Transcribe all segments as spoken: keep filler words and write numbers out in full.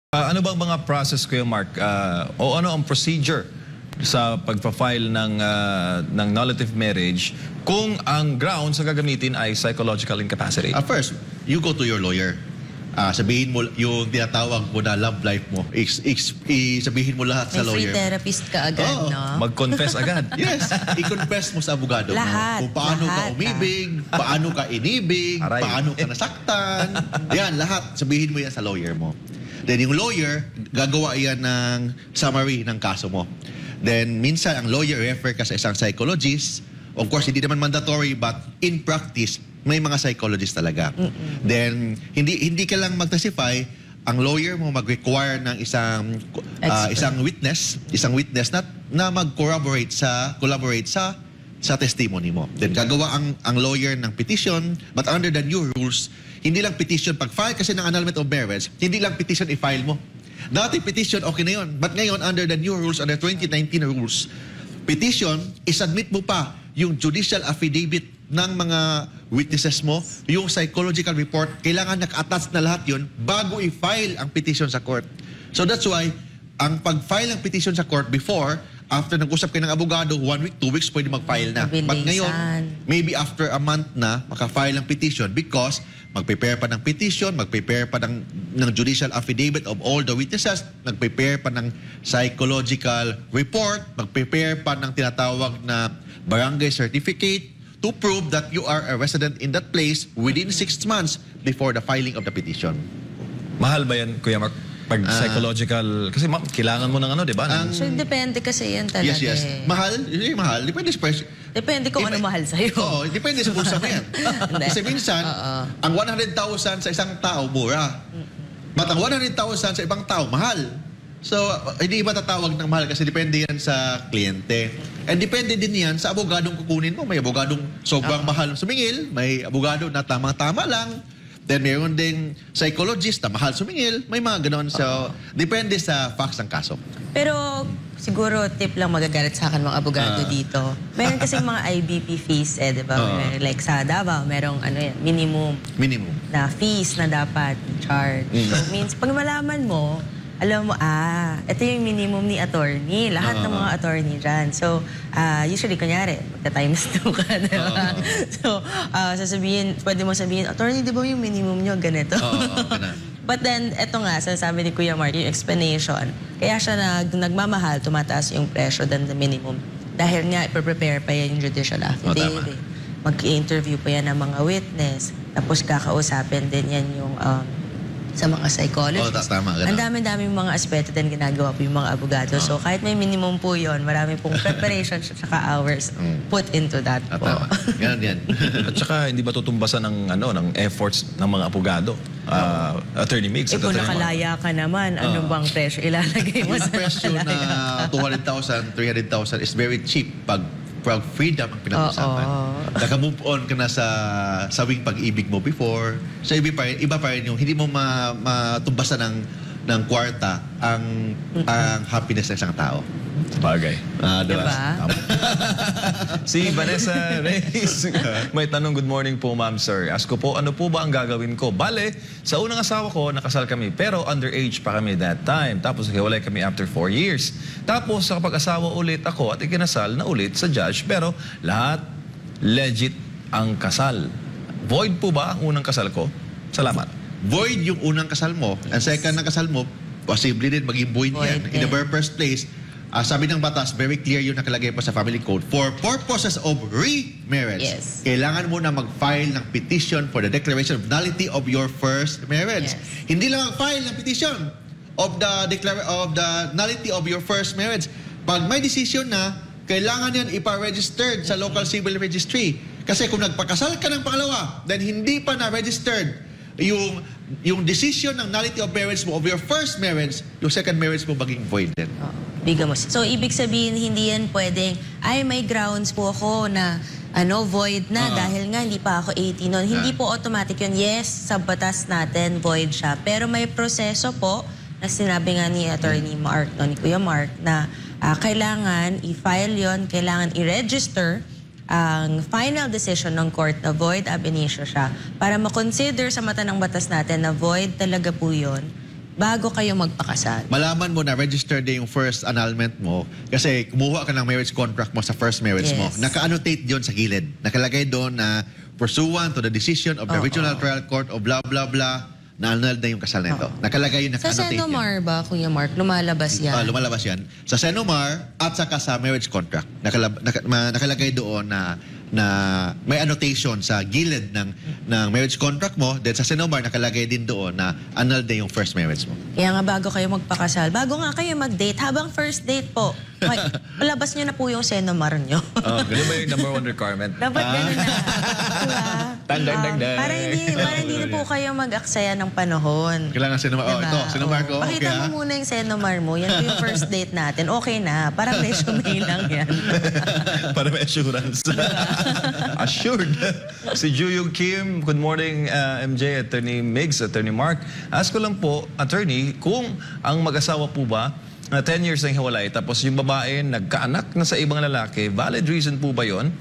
Uh, ano bang mga process, Kuya Mark? Uh, o ano ang procedure sa pagpa-file ng, uh, ng nullative marriage kung ang grounds na gagamitin ay psychological incapacity? Uh, first, you go to your lawyer. Uh, sabihin mo yung tinatawag mo na love life mo. Is, is, is, sabihin mo lahat May sa lawyer. May free therapist ka agad, Oo. no? Mag-confess agad. Yes, i-confess mo sa abogado Lahat, mo kung paano lahat, ka umibig, paano ka inibig, Aray. paano ka nasaktan. Yan, lahat. Sabihin mo yan sa lawyer mo. Then yung lawyer, gagawa yan ng summary ng kaso mo. Then minsan ang lawyer refer ka sa isang psychologist. Of course, hindi naman mandatory, but in practice, may mga psychologist talaga. Mm-mm. Then hindi hindi ka lang mag-testify, ang lawyer mo mag-require ng isang uh, isang witness, isang witness na na mag-corroborate sa collaborate sa sa testimony mo. Then gagawa ang ang lawyer ng petition, but under the new rules, hindi lang petition pag-file kasi ng annulment of marriage, hindi lang petition i-file mo. Dati petition okay na yun, but ngayon under the new rules, under twenty nineteen rules, petition, isubmit mo pa yung judicial affidavit ng mga witnesses mo, yung psychological report, kailangan naka-attach na lahat yun bago i-file ang petition sa court. So that's why, ang pag-file ng petition sa court before, after nag-usap kayo ng abogado, one week, two weeks, pwede mag-file na. Mabilisan. But ngayon, maybe after a month na, maka-file ang petition because mag-prepare pa ng petition, mag-prepare pa ng, ng judicial affidavit of all the witnesses, mag-prepare pa ng psychological report, mag-prepare pa ng tinatawag na barangay certificate to prove that you are a resident in that place within six months before the filing of the petition. Mahal ba yan, Kuya Mark? Pag Ah. psychological, kasi ma- kailangan mo ng ano, di ba? Ng- So, depende kasi yan talaga. Yes, yes. eh. Mahal? Hindi mahal. Depende sa price. Depende kung ano Iba- mahal sa'yo. Oo, depende sa bulsa mo yan. Hindi. Kasi minsan, Oo. ang one hundred thousand sa isang tao, mura. But ang one hundred thousand sa ibang tao, mahal. So, uh, hindi iba tatawag ng mahal kasi depende yan sa kliyente. And depende din yan sa abogadong kukunin mo. May abogadong sobrang mahal sumingil, may abogado na tamang-tama lang. Then mayroon ding psychologist na mahal sumingil, may mga ganon. So, depende sa facts ng kaso. Pero siguro tip lang magagalit sa akin mga abogado Ah. dito. Meron kasing mga I B P fees eh, di ba? Oo. May- Like sa Davao, merong ano yan, minimum Minimum. na fees na dapat charge. Mm. So means, pag malaman mo, alam mo, ah, ito yung minimum ni attorney. Lahat ng Oo. mga attorney dyan. So, ah, usually, kunyari, magta-times two ka, di ba? Oo. So, ah, sasabihin, pwede mo sabihin, attorney, di ba yung minimum nyo ganito? Oo, ganun. But then, eto nga, sasabi ni Kuya Mark, yung explanation, kaya siya nag, nagmamahal, tumataas yung presyo than the minimum. Dahil nga, ipaprepare pa yan yung judicial affidavit. Mag-interview pa yan ng mga witness. Tapos kakausapin din yan yung um, sa mga psychologists. Oo, tama, ganun. Ang dami-daming mga aspeto din ginagawa po yung mga abogado. So kahit may minimum po yun, marami pong preparation at saka hours put into that Ah, po. tama. Ganun yan. At saka hindi ba tutumbasan ng, ano, ng efforts ng mga abogado? Uh, Attorney Migs. Eh at kung Attorney Mark. nakalaya ka naman, ano bang presyo ilalagay mo Yung sa presyo na two hundred thousand, three hundred thousand is very cheap pag pag freedom ang pinag-usapan. Oo. Naka-move on ka na sa sawing pag-ibig mo before. So iba pa rin, iba pa rin yung hindi mo ma, matumbasan ng ng kwarta ang ang happiness ng isang tao. Bagay. Ah, diba? Diba? Si Vanessa Reyes, may tanong, good morning po ma'am sir. Ask ko po, ano po ba ang gagawin ko? Bale, sa unang asawa ko, nakasal kami, pero underage pa kami that time. Tapos naghiwalay kami after four years. Tapos sa kapag-asawa ulit ako at ikinasal na ulit sa judge, pero lahat legit ang kasal. Void po ba ang unang kasal ko? Salamat. Void yung unang kasal mo. Ang second na kasal mo, posible din maging void, Void yan. In the din. very first place, ah, sabi ng batas, very clear yung nakalagay pa sa family code. For purposes of remarriage, Yes. kailangan mo na mag-file ng petition for the declaration of nullity of your first marriage. Yes. Hindi lang mag-file ng petition of the declara- of the nullity of your first marriage. Pag may decision na, kailangan yan ipa-registered sa local civil registry. Kasi kung nagpakasal ka ng pangalawa, then hindi pa na-registered yung yung decision ng nullity of marriage mo of your first marriage, yung second marriage mo maging void din. Oo, bigamos. So, ibig sabihin, hindi yan pwedeng, ay, may grounds po ako na ano, void na Oo. dahil nga hindi pa ako eighteen noon. Hindi Ah. po automatic yun. Yes, sa batas natin, void siya. Pero may proseso po na sinabi nga ni Attorney Mark, no, ni Kuya Mark, na ah, kailangan i-file yon, kailangan i-register ang final decision ng court na void ab initio siya para makonsider sa mata ng batas natin na void talaga po yun bago kayo magpakasal. Malaman mo na registered din yung first annulment mo kasi kumuha ka ng marriage contract mo sa first marriage mo. Yes. Naka-annotate yun sa gilid. Nakalagay doon na pursuant to the decision of the Oo. Regional Trial Court of blah blah blah, na-annul na yung kasal nito. Nakalagay yun, Sa naka-annotate yun. Senomar ba, Kuya Mark, lumalabas yan? Ah, lumalabas yan. Sa Senomar at saka sa marriage contract, nakalab- naka- ma- nakalagay doon na na may annotation sa gilid ng ng marriage contract mo. Then sa Senomar, nakalagay din doon na annulled na yung first marriage mo. Kaya nga bago kayo magpakasal, bago nga kayo mag-date, habang first date po, may, palabas nyo na po yung Senomar nyo. Oh, ganun ba yung number one requirement? Dapat ganun na. Diba? Dang, dang, dang, Um, dang. para hindi, para hindi na po kayo mag-aksaya ng panahon. Kailangan Senomar. Oh, Diba? ito, Senomar ko. Oo. Okay, Pakita ah. mo muna yung Senomar mo. Yan po yung first date natin. Okay na. Parang resume lang yan. Para may assurance. Assured. Si Juyong Kim, good morning, uh, M J, Attorney Migs, Attorney Mark. Ask ko lang po, Attorney, kung ang mag-asawa po ba na ten years na hiwalay, tapos yung babae nagkaanak na sa ibang lalaki, valid reason po ba yun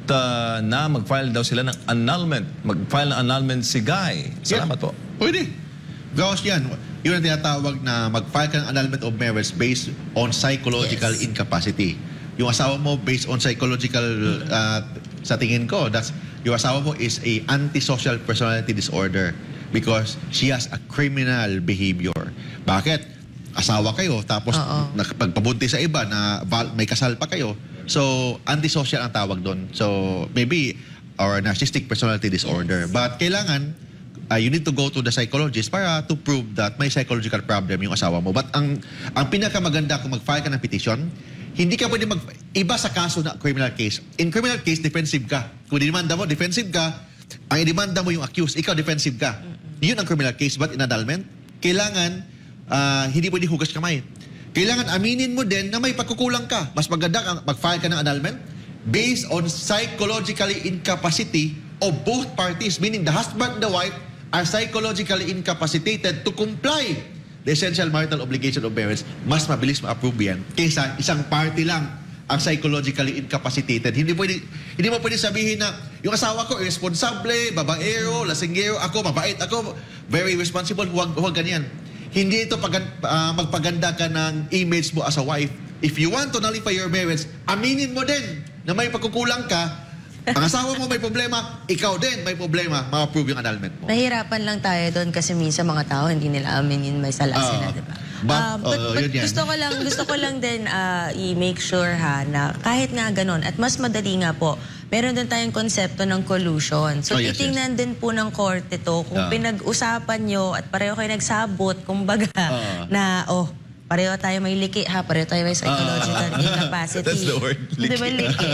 ta, na mag-file daw sila ng annulment? Mag-file ng annulment si Guy. Salamat po. Pwede. Gawos yan. Yun ang tinatawag na mag-file ka ng annulment of marriage based on psychological Yes. incapacity. Yung asawa mo based on psychological, uh, sa tingin ko, that's, yung asawa mo is a antisocial personality disorder because she has a criminal behavior. Bakit? Asawa kayo, tapos Oo. nakapagpabuntis sa iba na val- may kasal pa kayo. So, antisocial ang tawag doon. So, maybe, or narcissistic personality disorder. But kailangan, uh, you need to go to the psychologist para to prove that may psychological problem yung asawa mo. But ang ang pinakamaganda kung mag-file ka ng petition, hindi ka pwede mag... Iba sa kaso na criminal case. In criminal case, defensive ka. Kung dinimanda mo, defensive ka, ang idemanda mo yung accused, ikaw defensive ka. Yun ang criminal case. But in annulment, kailangan, uh, hindi pwede hugas kamay. Kailangan aminin mo din na may pagkukulang ka. Mas maganda kang mag-file ka ng annulment based on psychologically incapacity of both parties, meaning the husband and the wife are psychologically incapacitated to comply the essential marital obligation of marriage. Mas mabilis ma-approve yan kaysa isang party lang ang psychologically incapacitated. Hindi pwede, hindi mo pwede sabihin na yung asawa ko irresponsible, babaero, lasinggero, ako mabait, ako very responsible, huwag, huwag ganyan. Hindi ito pag, uh, magpaganda ka ng image mo as a wife. If you want to nullify your marriage, aminin mo din na may pagkukulang ka. Ang asawa mo may problema, ikaw din may problema, ma-approve yung annulment mo. Nahirapan lang tayo doon kasi minsan mga tao hindi nila aminin may sala Oo. sila, di ba? But, Ah, but, oo, but yun yan. gusto ko lang gusto ko lang din ah, i-make sure ha na kahit nga ganun at mas madali nga po, meron din tayong konsepto ng collusion. So Oh, yes, titingnan din po ng korte to kung Oo. pinag-usapan nyo at pareho kayo nagsabot, kumbaga Oo. na oh, pareho tayo may liki ha, pareho tayo may psychological incapacity. That's the word, Di ba liki. liki?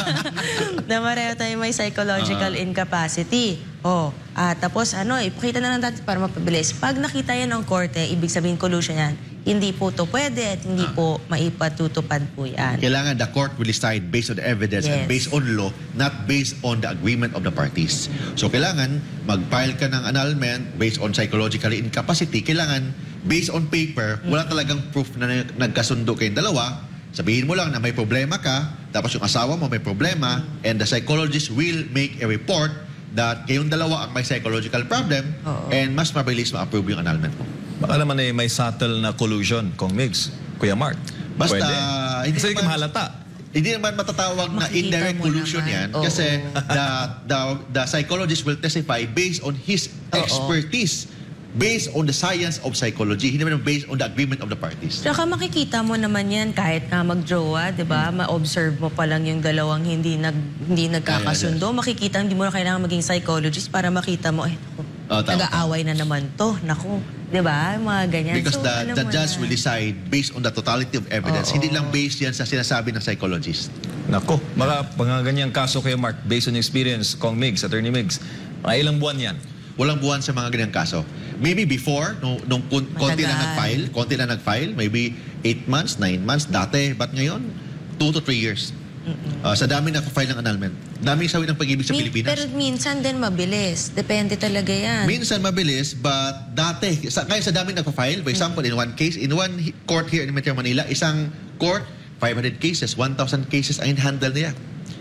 na pareho tayo may psychological incapacity. Oh, ah, tapos ano, ipakita na lang natin para mapabilis. Pag nakita yan ng korte, ibig sabihin collusion yan, hindi po to pwede at hindi po maipatutupad po yan. Kailangan the court will decide based on the evidence and Yes. based on law, not based on the agreement of the parties. So kailangan mag-file ka ng annulment based on psychological incapacity. Kailangan based on paper, wala talagang proof na nag- nagkasundo kayong dalawa. Sabihin mo lang na may problema ka, tapos yung asawa mo may problema, and the psychologist will make a report that kayong dalawa ang may psychological problem, Oo. and mas mabilis ma-approve yung annulment mo. Baka naman eh, may subtle na collusion, Kong Migs, Kuya Mark. Basta, Pwede. hindi Kasi naman- mahalata. Hindi naman matatawag na Makikita indirect mo collusion naman. yan Oo. kasi the, the, the psychologist will testify based on his Oo. expertise, based on the science of psychology, hindi naman based on the agreement of the parties. Tsaka makikita mo naman yan kahit nga mag-jowa, di ba? Ma-observe mo pa lang yung dalawang hindi nag hindi nagkakasundo. Makikita, hindi mo na kailangan maging psychologist para makita mo, eh, naku, Oh, tama. nag-aaway na naman to. Naku, di ba? Mga ganyan. Because So, the, alam the mo judge na. will decide based on the totality of evidence. Oo. Hindi lang based yan sa sinasabi ng psychologist. Nako, mga mga ganyang kaso kayo, Mark, based on experience, Kong Migs, Attorney Migs, mga ilang buwan yan? Walang buwan sa mga ganyang kaso. Maybe before, nung, nung kun- konti lang Matagal. nag-file, konti lang nag-file, maybe eight months, nine months, dati. But ngayon, two to three years. Uh, sa dami na file ng annulment. Daming sawi ng pag-ibig sa Min- Pilipinas. Pero minsan din mabilis. Depende talaga yan. Minsan mabilis, but dati, sa, kaya sa dami nagpa-file, for example, in one case, in one hi- court here in Metro Manila, isang court, five hundred cases, one thousand cases ang handle niya.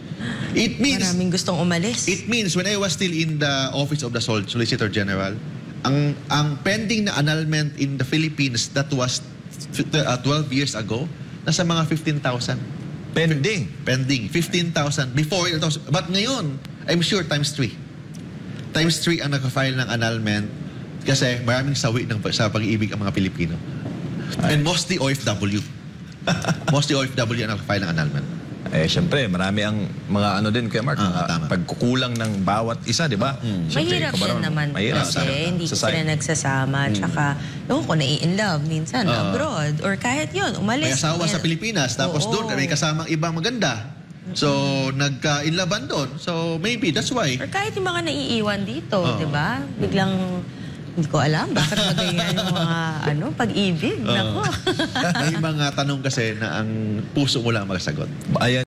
It means, Maraming gustong umalis. it means when I was still in the office of the Sol- Solicitor General, ang ang pending na annulment in the Philippines that was uh, twelve years ago, nasa mga fifteen thousand. Pending. Pending. fifteen thousand. Before, it was, but ngayon, I'm sure times three. Times three ang nag-file ng annulment kasi maraming sawi ng, sa pag-ibig ang mga Pilipino. And mostly O F W. Mostly O F W ang nag-file ng annulment. Eh, syempre, marami ang mga ano din, Kuya Mark, Ah, mga tama. pagkukulang ng bawat isa, di ba? Mm. Siyempre, Mahirap ikaw ba din rin? naman Mahirap. kasi Sa- hindi sa sila side. nagsasama. Tsaka, yung ko nai-in love minsan Ah. abroad. Or kahit yun, umalis. May asawa sa Pilipinas, tapos Oo. doon may kasamang ibang maganda. So, nagka-inlaban doon. So, maybe that's why. Or kahit yung mga naiiwan dito, Oo. di ba? Biglang, hindi ko alam, bakit magayon yung mga ano, pag-ibig. Nako. May mga tanong kasi na ang puso mo lang magsagot. Ayan.